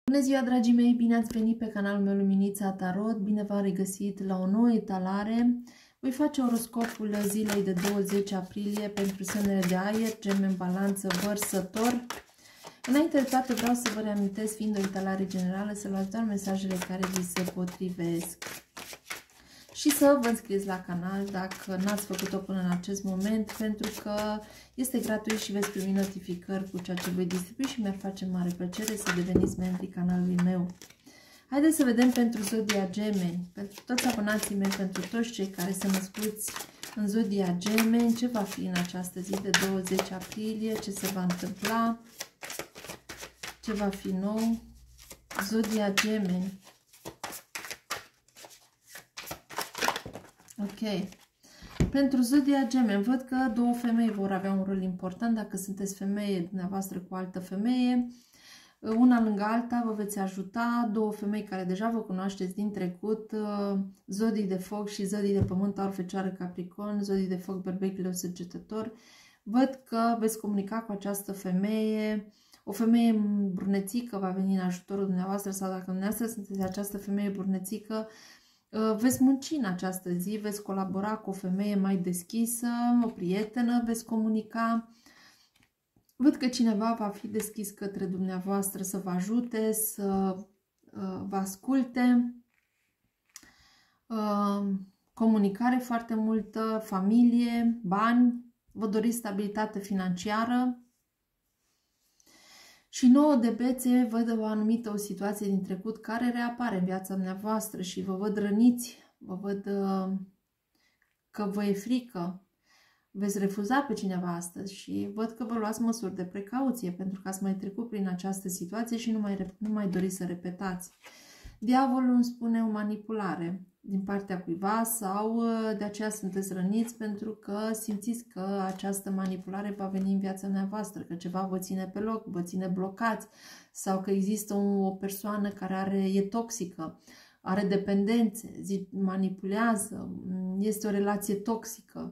Bună ziua, dragii mei! Bine ați venit pe canalul meu Luminița Tarot. Bine v-am regăsit la o nouă etalare. Voi face oroscopul zilei de 20 aprilie pentru semnele de aer, Gemeni, Balanță, Vărsător. Înainte de toate vreau să vă reamintesc, fiind o etalare generală, să luați doar mesajele care vi se potrivesc. Și să vă înscrieți la canal dacă n-ați făcut-o până în acest moment, pentru că este gratuit și veți primi notificări cu ceea ce voi distribui și mi-ar face mare plăcere să deveniți membrii canalului meu. Haideți să vedem pentru zodia Gemeni, pentru toți abonații mei, pentru toți cei care se născuți în zodia Gemeni, ce va fi în această zi de 20 aprilie, ce se va întâmpla, ce va fi nou. Zodia Gemeni. Ok. Pentru zodia Gemeni, văd că două femei vor avea un rol important. Dacă sunteți femeie, dumneavoastră cu altă femeie, una lângă alta vă veți ajuta. Două femei care deja vă cunoașteți din trecut, zodii de foc și zodii de pământ, Aur, Fecioară, Capricorn, zodii de foc, Berbec, Leu, Săgetător. Văd că veți comunica cu această femeie. O femeie brunețică va veni în ajutorul dumneavoastră, sau dacă dumneavoastră sunteți această femeie brunețică, veți munci în această zi, veți colabora cu o femeie mai deschisă, o prietenă, veți comunica. Văd că cineva va fi deschis către dumneavoastră să vă ajute, să vă asculte. Comunicare foarte multă, familie, bani, vă doriți stabilitate financiară. Și 9 de bețe, văd o anumită situație din trecut care reapare în viața dumneavoastră și vă văd răniți, vă văd că vă e frică, veți refuza pe cineva astăzi și văd că vă luați măsuri de precauție pentru că ați mai trecut prin această situație și nu mai doriți să repetați. Diavolul îmi spune o manipulare din partea cuiva sau de aceea sunteți răniți pentru că simțiți că această manipulare va veni în viața dumneavoastră, că ceva vă ține pe loc, vă ține blocați sau că există o persoană care e toxică, are dependențe, manipulează, este o relație toxică.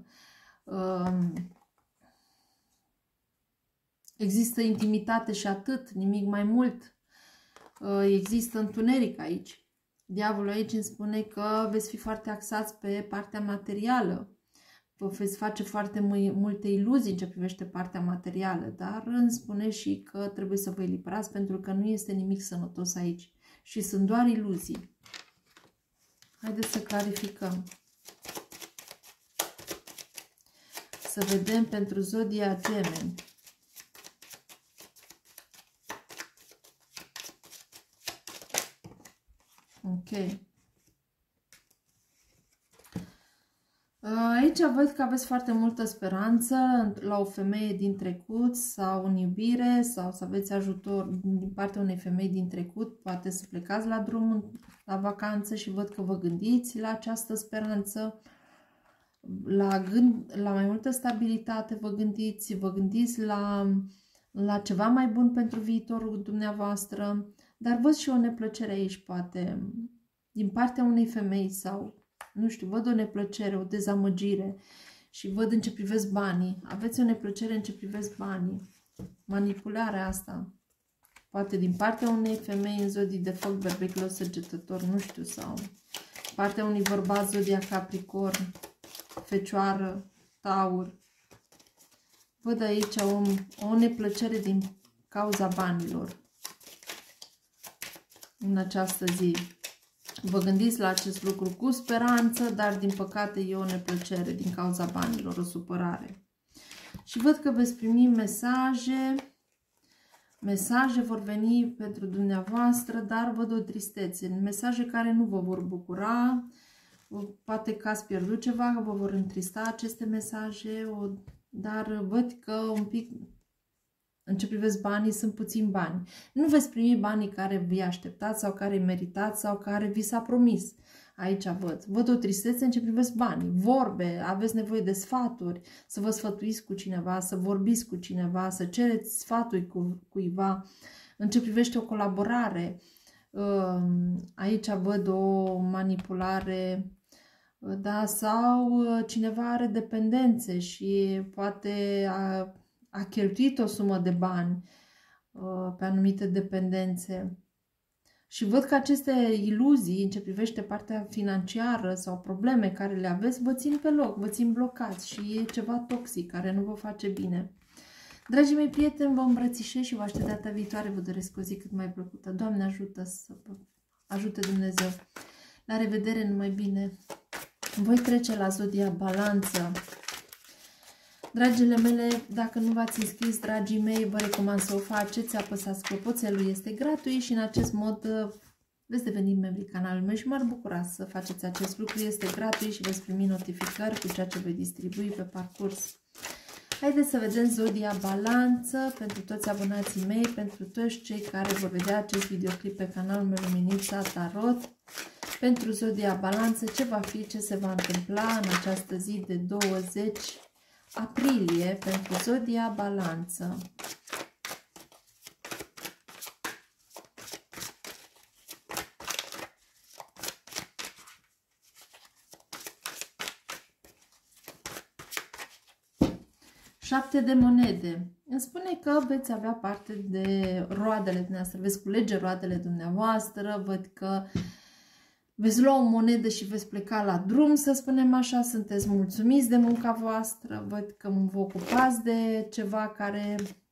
Există intimitate și atât, nimic mai mult. Există întuneric aici. Diavolul aici îmi spune că veți fi foarte axați pe partea materială. Vă veți face foarte multe iluzii în ce privește partea materială, dar îmi spune și că trebuie să vă eliberați pentru că nu este nimic sănătos aici și sunt doar iluzii. Haideți să clarificăm. Să vedem pentru zodia Gemeni. Ok. Aici văd că aveți foarte multă speranță la o femeie din trecut sau în iubire sau să aveți ajutor din partea unei femei din trecut. Poate să plecați la drum, la vacanță și văd că vă gândiți la această speranță, la mai multă stabilitate vă gândiți la ceva mai bun pentru viitorul dumneavoastră. Dar văd și o neplăcere aici, poate, din partea unei femei sau, nu știu, văd o neplăcere, o dezamăgire și văd în ce privesc banii. Aveți o neplăcere în ce privesc banii. Manipularea asta, poate din partea unei femei în zodii de foc, Berbec, Leu, Săgetător, nu știu, sau partea unui bărbat zodia Capricorn, Fecioară, Taur. Văd aici o neplăcere din cauza banilor. În această zi. Vă gândiți la acest lucru cu speranță, dar din păcate e o neplăcere din cauza banilor, o supărare. Și văd că veți primi mesaje. Mesaje vor veni pentru dumneavoastră, dar văd o tristețe. Mesaje care nu vă vor bucura. Poate că ați pierdut ceva, vă vor întrista aceste mesaje, dar văd că un pic... În ce privesc banii, sunt puțini bani. Nu veți primi banii care vi așteptați sau care îi meritați sau care vi s-a promis. Aici văd. Văd o tristețe în ce privesc banii. Vorbe, aveți nevoie de sfaturi, să vă sfătuiți cu cineva, să vorbiți cu cineva, să cereți sfaturi cuiva. În ce privește o colaborare, aici văd o manipulare, da, sau cineva are dependențe și poate a cheltuit o sumă de bani pe anumite dependențe. Și văd că aceste iluzii, în ce privește partea financiară sau probleme care le aveți, vă țin pe loc, vă țin blocați și e ceva toxic care nu vă face bine. Dragii mei prieteni, vă îmbrățișez și vă aștept data viitoare. Vă doresc o zi cât mai plăcută. Doamne ajută să vă ajute Dumnezeu. La revedere, numai bine. Voi trece la zodia Balanță. Dragile mele, dacă nu v-ați înscris, dragii mei, vă recomand să o faceți. Apăsați clopoțelul, este gratuit și în acest mod veți deveni membrii canalului meu și m-ar bucura să faceți acest lucru. Este gratuit și veți primi notificări cu ceea ce voi distribui pe parcurs. Haideți să vedem zodia Balanță pentru toți abonații mei, pentru toți cei care vor vedea acest videoclip pe canalul meu Luminița Tarot. Pentru zodia Balanță, ce va fi, ce se va întâmpla în această zi de 20 aprilie pentru zodia Balanță. Șapte de monede. Îmi spune că veți avea parte de roadele dumneavoastră, veți culege roadele dumneavoastră, văd că veți lua o monedă și veți pleca la drum, să spunem așa, sunteți mulțumiți de munca voastră, văd că vă ocupați de ceva care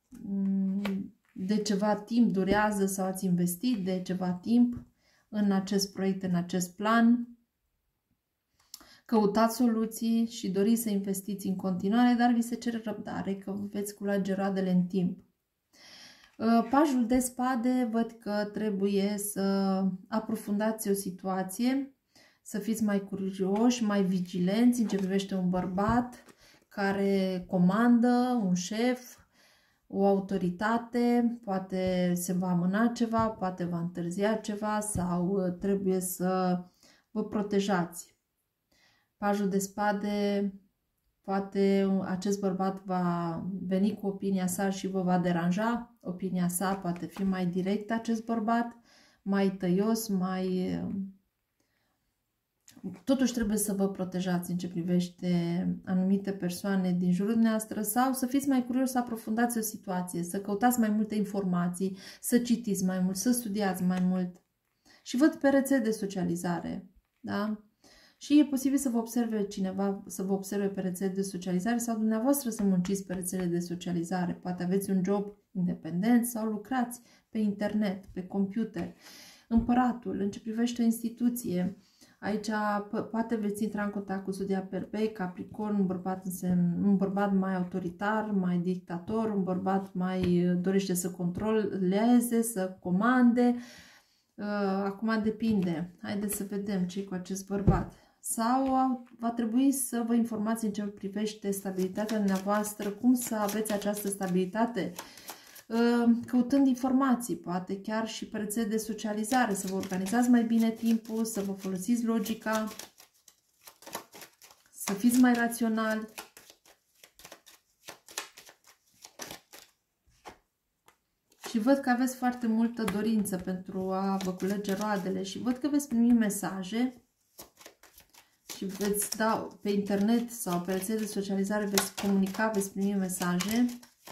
de ceva timp durează sau ați investit de ceva timp în acest proiect, în acest plan. Căutați soluții și doriți să investiți în continuare, dar vi se cere răbdare, că veți culege roadele în timp. Pajul de spade, văd că trebuie să aprofundați o situație, să fiți mai curioși, mai vigilenți în ce privește un bărbat care comandă, un șef, o autoritate, poate se va amâna ceva, poate va întârzia ceva sau trebuie să vă protejați. Pajul de spade, poate acest bărbat va veni cu opinia sa și vă va deranja. Opinia sa poate fi mai directă, acest bărbat, mai tăios, mai... Totuși trebuie să vă protejați în ce privește anumite persoane din jurul dumneavoastră sau să fiți mai curioși, să aprofundați o situație, să căutați mai multe informații, să citiți mai mult, să studiați mai mult. Și văd pe rețele de socializare, da? Și e posibil să vă observe cineva, să vă observe pe rețele de socializare sau dumneavoastră să munciți pe rețele de socializare. Poate aveți un job independent sau lucrați pe internet, pe computer. Împăratul, în ce privește o instituție, aici poate veți intra în contact cu zodia Perbei, Capricorn, un bărbat mai autoritar, mai dictator, un bărbat mai dorește să controleze, să comande. Acum depinde. Haideți să vedem ce cu acest bărbat. Sau va trebui să vă informați în ce privește stabilitatea dumneavoastră, cum să aveți această stabilitate, căutând informații, poate chiar și pe rețele de socializare, să vă organizați mai bine timpul, să vă folosiți logica, să fiți mai raționali. Și văd că aveți foarte multă dorință pentru a vă culege roadele și văd că veți primi mesaje și veți da pe internet sau pe rețele de socializare, veți comunica, veți primi mesaje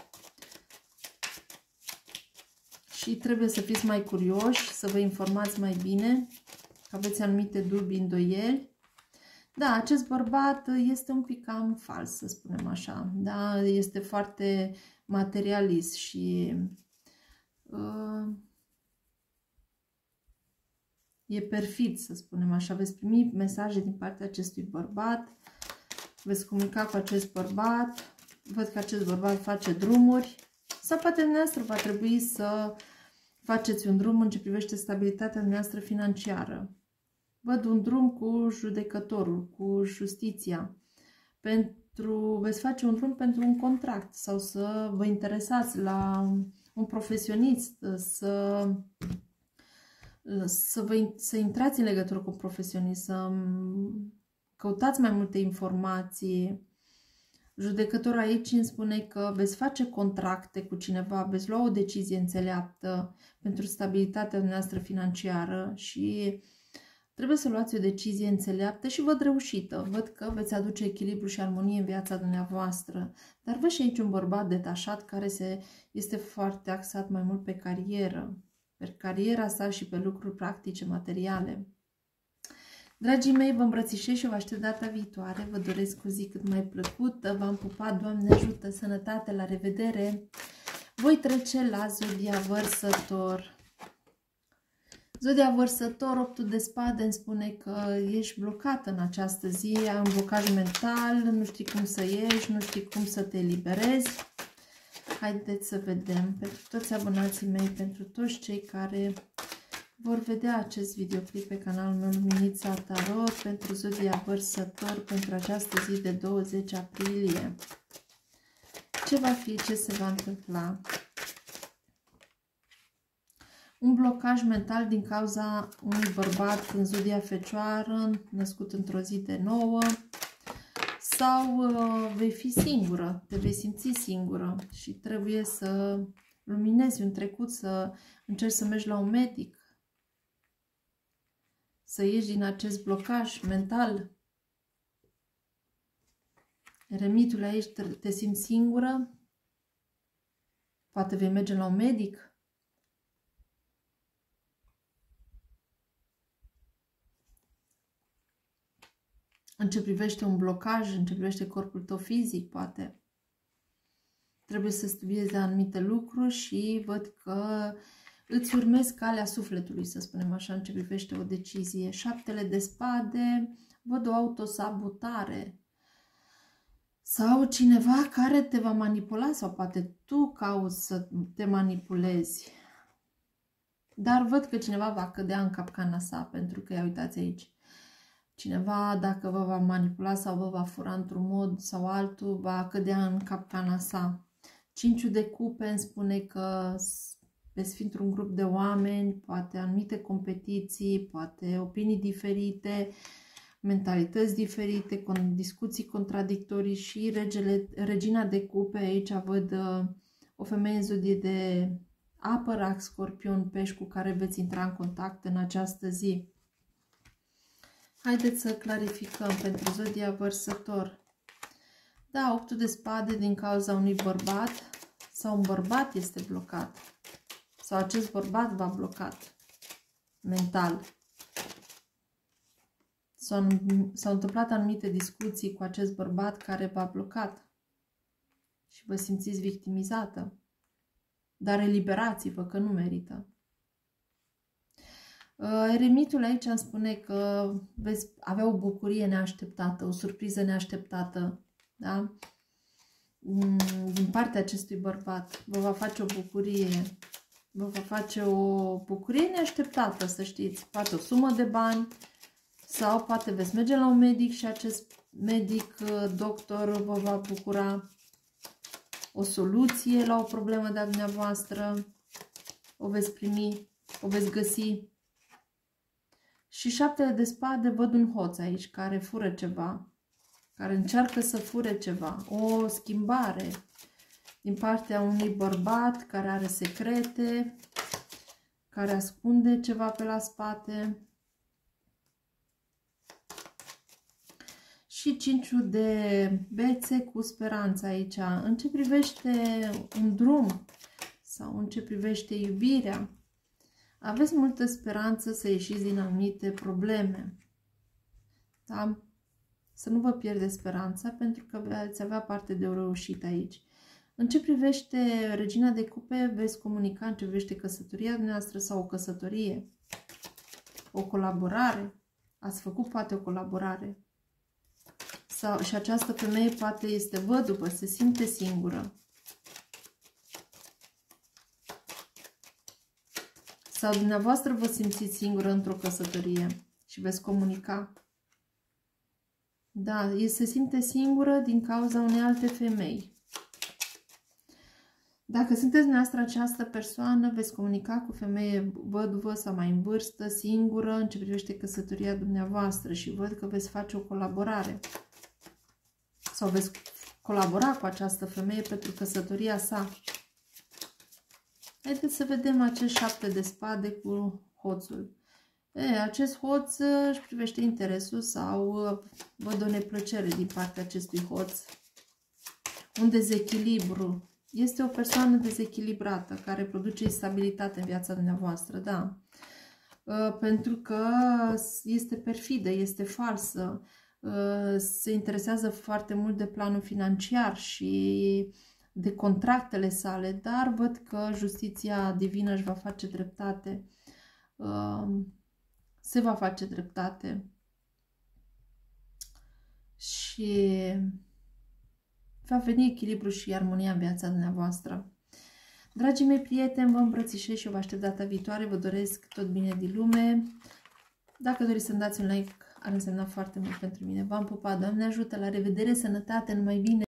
și trebuie să fiți mai curioși, să vă informați mai bine, că aveți anumite dubii, îndoieli. Da, acest bărbat este un pic cam fals, să spunem așa, da, este foarte materialist și e perfid, să spunem așa. Veți primi mesaje din partea acestui bărbat, veți comunica cu acest bărbat, văd că acest bărbat face drumuri sau poate dumneavoastră va trebui să faceți un drum în ce privește stabilitatea dumneavoastră financiară. Văd un drum cu judecătorul, cu justiția. Veți face un drum pentru un contract sau să vă interesați la un profesionist, să intrați în legătură cu un profesionist, să căutați mai multe informații. Judecătorul aici îmi spune că veți face contracte cu cineva, veți lua o decizie înțeleaptă pentru stabilitatea noastră financiară și trebuie să luați o decizie înțeleaptă și văd reușită. Văd că veți aduce echilibru și armonie în viața dumneavoastră. Dar văd și aici un bărbat detașat care este foarte axat mai mult pe carieră, pe cariera sa și pe lucruri practice, materiale. Dragii mei, vă îmbrățișez și vă aștept data viitoare. Vă doresc o zi cât mai plăcută. V-am pupat, Doamne ajută, sănătate, la revedere! Voi trece la Zodia Vărsător. Zodia Vărsător, 8 de spade, îmi spune că ești blocat în această zi, ai un blocaj mental, nu știi cum să ieși, nu știi cum să te eliberezi. Haideți să vedem pentru toți abonații mei, pentru toți cei care vor vedea acest videoclip pe canalul meu Luminița Tarot, pentru Zodia Vărsător, pentru această zi de 20 aprilie. Ce va fi, ce se va întâmpla? Un blocaj mental din cauza unui bărbat în Zodia Fecioară, născut într-o zi de 9, sau vei fi singură, te vei simți singură și trebuie să luminezi un trecut, să încerci să mergi la un medic, să ieși din acest blocaj mental. Eremitul aici, te simți singură, poate vei merge la un medic. În ce privește un blocaj, în ce privește corpul tău fizic, poate trebuie să studiezi anumite lucruri și văd că îți urmezi calea sufletului, să spunem așa, în ce privește o decizie. 7 de spade, văd o autosabotare sau cineva care te va manipula sau poate tu cauți să te manipulezi. Dar văd că cineva va cădea în capcana sa, pentru că, ia uitați aici, cineva, dacă vă va manipula sau vă va fura într-un mod sau altul, va cădea în capcana sa. 5 de cupe îmi spune că veți fi într-un grup de oameni, poate anumite competiții, poate opinii diferite, mentalități diferite, discuții contradictorii și regina de cupe. Aici văd o femeie în zodie de apă, rac, scorpion, pești cu care veți intra în contact în această zi. Haideți să clarificăm pentru Zodia Vărsător. Da, 8 de spade din cauza unui bărbat sau un bărbat este blocat. Sau acest bărbat v-a blocat mental. S-au întâmplat anumite discuții cu acest bărbat care v-a blocat. Și vă simțiți victimizată. Dar eliberați-vă că nu merită. Eremitul aici îmi spune că veți avea o bucurie neașteptată, o surpriză neașteptată, da? Din partea acestui bărbat. Vă va face o bucurie. Vă va face o bucurie neașteptată, să știți. Poate o sumă de bani sau poate veți merge la un medic și acest medic, doctor, vă va bucura o soluție la o problemă de-a dumneavoastră. O veți primi, o veți găsi. Și 7 de spade, văd un hoț aici care fură ceva, care încearcă să fure ceva, o schimbare din partea unui bărbat care are secrete, care ascunde ceva pe la spate. Și 5 de bețe cu speranță aici. În ce privește un drum sau în ce privește iubirea, aveți multă speranță să ieșiți din anumite probleme. Da? Să nu vă pierdeți speranța, pentru că veți avea parte de o reușită aici. În ce privește regina de cupe, veți comunica în ce privește căsătoria dumneavoastră sau o căsătorie. O colaborare. Ați făcut poate o colaborare. Sau, și această femeie poate este văduvă, se simte singură. Sau dumneavoastră vă simțiți singură într-o căsătorie și veți comunica. Da, se simte singură din cauza unei alte femei. Dacă sunteți dumneavoastră această persoană, veți comunica cu femeie văduvă sau mai în vârstă, singură, în ce privește căsătoria dumneavoastră și văd că veți face o colaborare. Sau veți colabora cu această femeie pentru căsătoria sa. Haideți să vedem acest 7 de spade cu hoțul. Acest hoț își privește interesul sau văd o neplăcere din partea acestui hoț. Un dezechilibru. Este o persoană dezechilibrată, care produce instabilitate în viața dumneavoastră, da. Pentru că este perfidă, este falsă, se interesează foarte mult de planul financiar și de contractele sale, dar văd că justiția divină își va face dreptate, se va face dreptate și va veni echilibru și armonia în viața dumneavoastră. Dragii mei prieteni, vă îmbrățișez și vă aștept data viitoare. Vă doresc tot bine din lume. Dacă doriți să-mi dați un like, ar însemna foarte mult pentru mine. V-am pupat, Doamne ajută, la revedere, sănătate, numai bine!